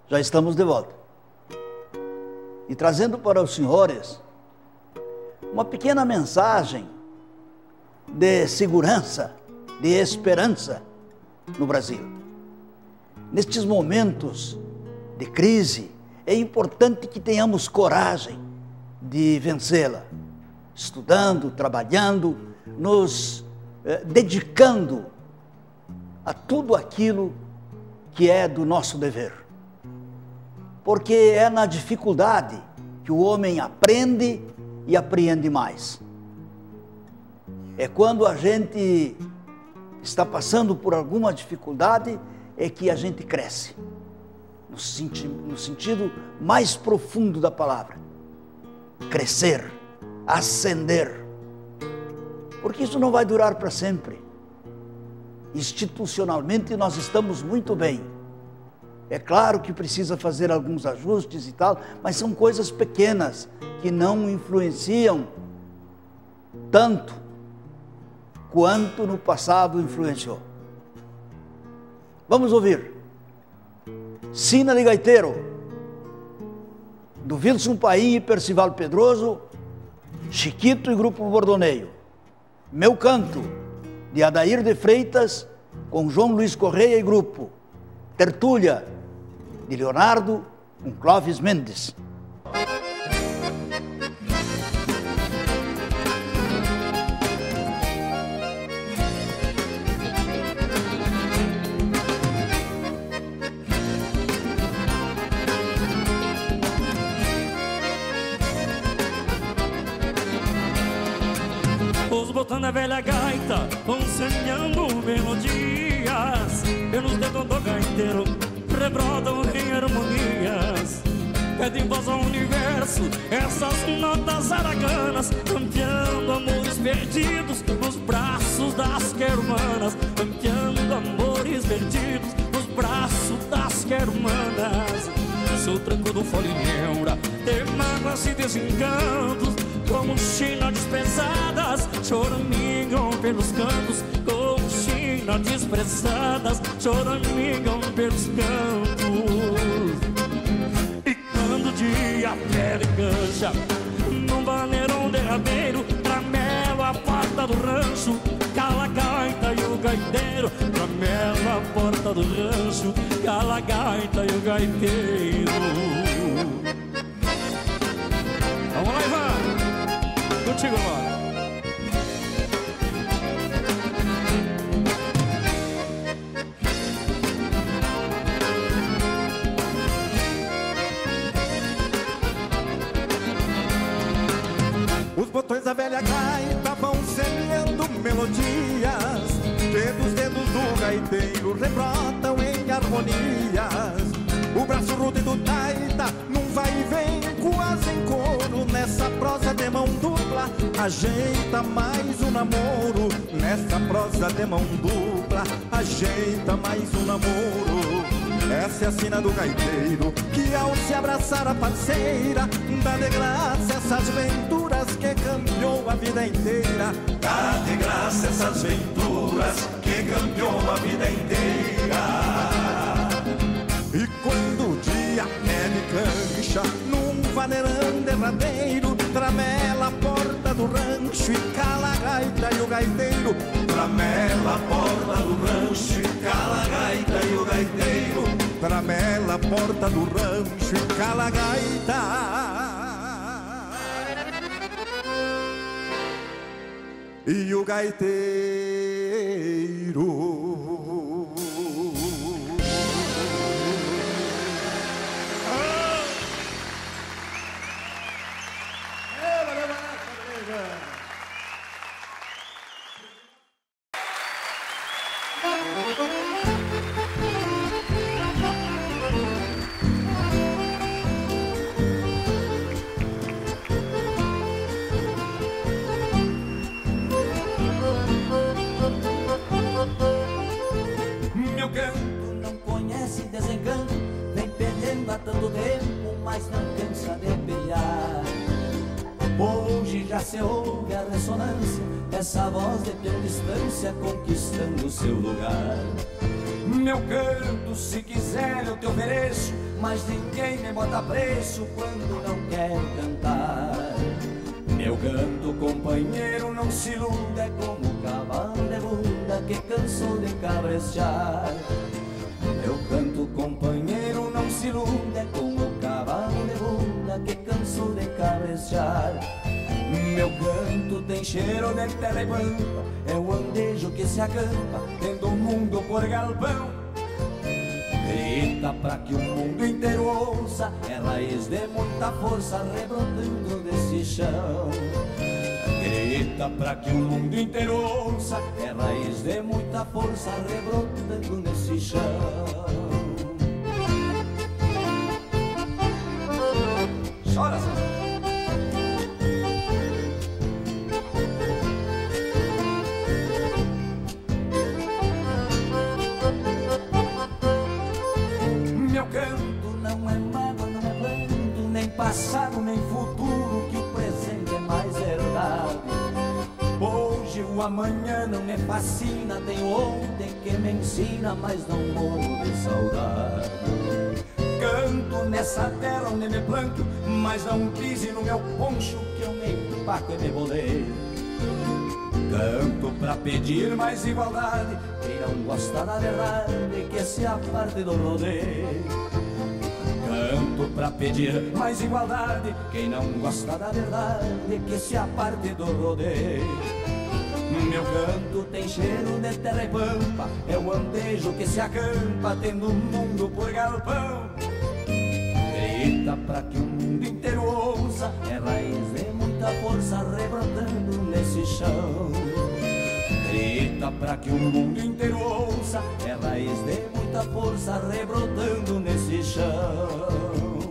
Já estamos de volta. E trazendo para os senhores uma pequena mensagem de segurança, de esperança no Brasil. Nestes momentos de crise, é importante que tenhamos coragem de vencê-la, estudando, trabalhando, nos dedicando a tudo aquilo que é do nosso dever. Porque é na dificuldade que o homem aprende e apreende mais. É quando a gente está passando por alguma dificuldade é que a gente cresce, no sentido mais profundo da palavra. Crescer, ascender. Porque isso não vai durar para sempre. Institucionalmente nós estamos muito bem. É claro que precisa fazer alguns ajustes e tal, mas são coisas pequenas que não influenciam tanto quanto no passado influenciou. Vamos ouvir Sina de Gaiteiro, do Wilson Paim e Percival Pedroso, Chiquito e Grupo Bordoneio. Meu Canto, de Adair de Freitas, com João Luiz Correia e Grupo. Tertúlia, de Leonardo, com Clóvis Mendes. Os botões da velha gaita vão semeando melodias, pelos dedos do gaiteiro rebrodam em harmonias. Pedem voz ao universo essas notas araganas, campeando amores perdidos nos braços das querumanas, campeando amores perdidos nos braços das querumanas. Sou tranco do folinheura, de mágoas e desencantos, como chinas pesadas, choramingam pelos cantos, como chinas desprezadas, choramingam pelos cantos. E quando o dia pele cancha, num vaneirão derradeiro, tramela a porta do rancho, cala a gaita e o gaiteiro, tramela a porta do rancho, cala a gaita e o gaiteiro. Vamos lá, Ivan! Contigo agora. Os botões da velha gaita vão semeando melodias, dos dedos do gaiteiro rebrotam em harmonias. O braço rude do taita num vai e vem, quase em coro, nessa prosa de mão dupla ajeita mais um namoro. Nessa prosa de mão dupla ajeita mais um namoro. Essa é a sina do gaiteiro, que ao se abraçar a parceira dá de graça essas venturas que cambiou a vida inteira. Dá de graça essas venturas que cambiou a vida inteira. E quando o dia pele cancha, num vaneirão derradeiro, tramela a porta do rancho e cala a gaita e o gaiteiro. Tramela a porta do rancho e cala a gaita e o gaiteiro. Tramela a porta do rancho e cala a gaita e o gaiteiro. Meu canto não conhece desencanto, vem perdendo há tanto tempo, mas não cansa de pelear. Hoje já se ouve a ressonância, essa voz de pela distância conquistando seu lugar. Meu canto, se quiser eu te ofereço, mas ninguém me bota preço quando não quero cantar. Meu canto, companheiro, não se iluda, é como cavalo de bunda que cansou de cabrejar. Meu canto, companheiro, não se iluda, é como cavalo de bunda que cansou de cabrejar. Meu canto tem cheiro de terra e pampa, é o andejo que se acampa, tendo o mundo por galpão. Grita pra que o mundo inteiro ouça, é raiz de muita força rebrotando desse chão. Grita pra que o mundo inteiro ouça, é raiz de muita força rebrotando nesse chão. Chora, Zé. Meu canto não é mágoa, não é pranto, nem passado, nem futuro, que o presente é mais verdade. Hoje o amanhã não me fascina, tem ontem que me ensina, mas não morro de saudade. Canto nessa terra onde me planto, mas não pise no meu poncho, que eu me empaco e me boleio. Canto pra pedir mais igualdade, quem não gosta da verdade, que se aparte do rodeio. Canto pra pedir mais igualdade, quem não gosta da verdade, que se aparte do rodeio. Meu canto tem cheiro de terra e pampa, é o andejo que se acampa, tendo o mundo por galpão. Grita pra que o mundo inteiro ouça, é raiz de muita força rebrotando nesse chão. Grita pra que o mundo inteiro ouça, é raiz de muita força rebrotando nesse chão.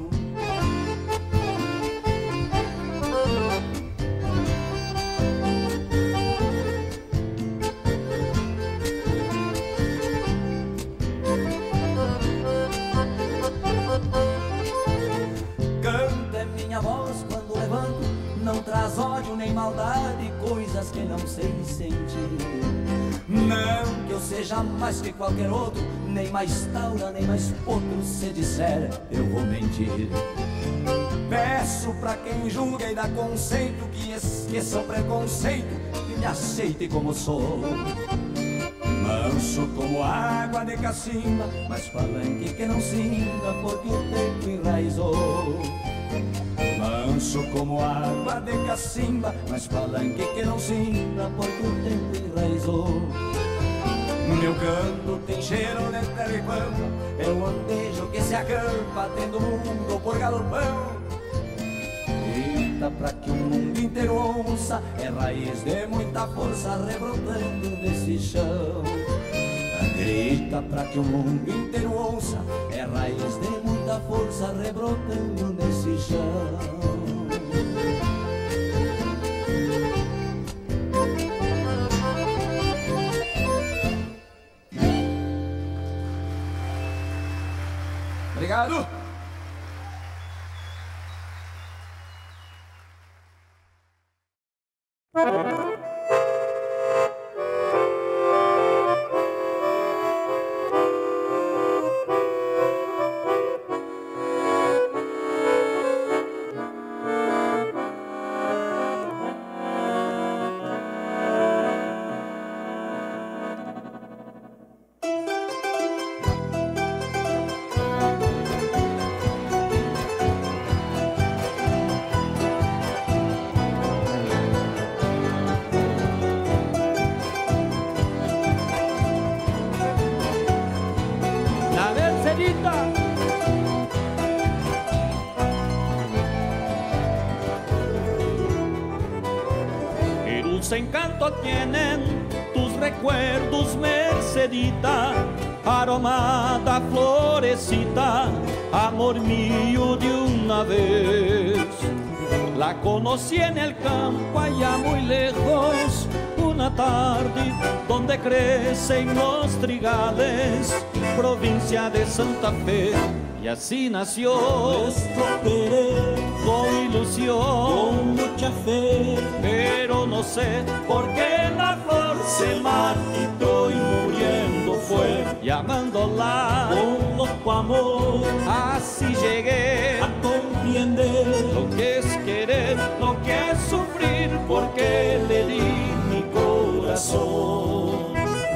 Traz ódio nem maldade, coisas que não sei sentir. Não que eu seja mais que qualquer outro, nem mais taura, nem mais potro. Se disser, eu vou mentir. Peço pra quem julga e dá conceito, que esqueça o preconceito e me aceite como sou. Manso como água de cacimba, mas palanque que não sinta, porque o tempo enraizou. Manso como água de cacimba, mas palanque que não sinta, porque o tempo enraizou. Meu canto tem cheiro de terra e pampa, é o andejo que se acampa, tendo o mundo por galpão. Grita pra que o mundo inteiro ouça, é raiz de muita força rebrotando nesse chão. Grita pra que o mundo inteiro ouça, é raiz de muita força rebrotando nesse chão. Obrigado. Encanto tienen tus recuerdos, Mercedita, aromada florecita, amor mío de una vez. La conocí en el campo allá muy lejos, una tarde donde crecen los trigales, provincia de Santa Fe. Y así nació nuestro querer, con ilusión, con mucha fe. Pero no sé por qué la flor se marchitó y muriendo fue, llamando volar con loco amor. Así llegué a comprender lo que es querer, lo que es sufrir, porque le di mi corazón.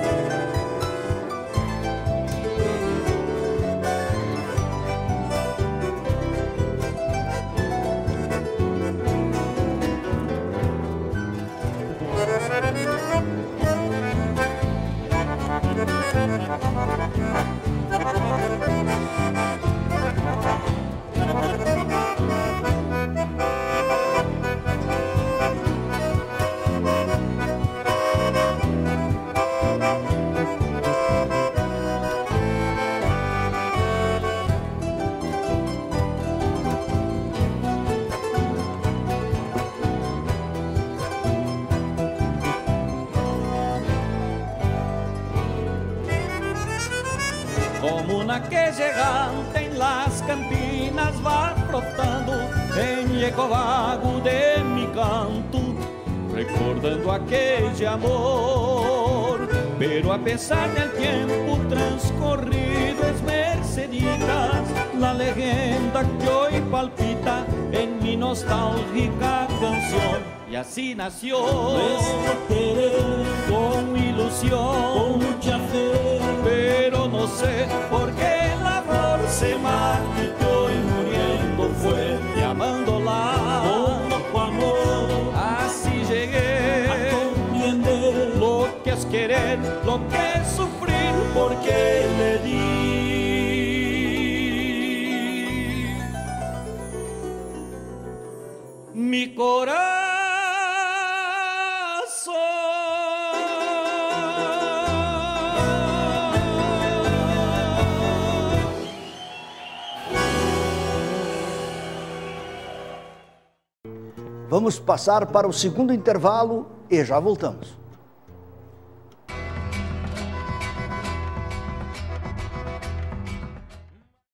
Como una que llegante en las campinas va flotando en el eco vago de mi canto, recordando aquel amor. Pero a pesar del tiempo transcorrido es Merceditas la leyenda que hoy palpita en mi nostálgica canción. Y así nació nuestro querer con ilusión, con mucha fe. Pero no sé por qué la flor se marcha y que hoy muriendo fue, llamándola con loco amor. Así llegué a comprender lo que es querer, lo que es sufrir, porque le di mi corazón. Vamos passar para o segundo intervalo e já voltamos.